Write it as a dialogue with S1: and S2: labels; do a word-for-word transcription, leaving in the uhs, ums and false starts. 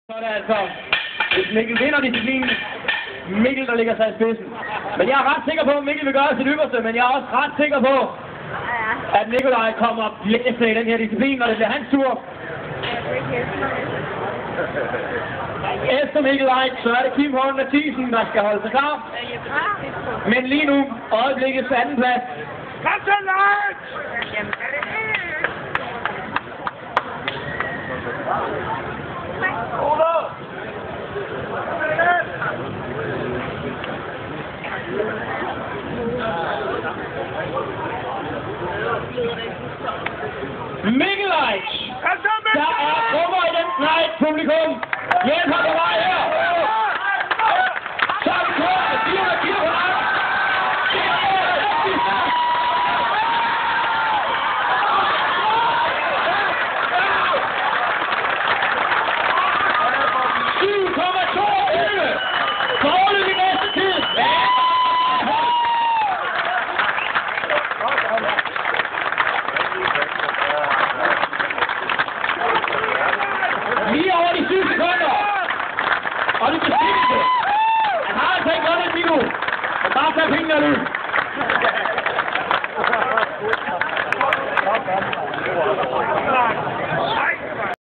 S1: Så er det altså Mikkel vinder disciplinen. Mikkel, der ligger sig i spidsen. Men jeg er ret sikker på, at Mikkel vil gøre sit ypperste, men jeg er også ret sikker på, at Nikolaj kommer blæsende i den her disciplin, og det bliver hans tur. Efter Nikolaj, så er det Kim Horn Mathisen, der skal holde sig klar. Men lige nu, øjeblikkets anden plads.
S2: Kom så langt!
S1: Nikolaj! Der er trummer i den slide, publikum! Hjælp ham på vej her! Så er vi klar med fire hundrede kilo på vej! syv komma toogtyve! Foreløbig næste tid! Lige over de syv sekunder! Og det beskikkelse! Han har altså ikke godt et minut! Men bare tag fingrene ud!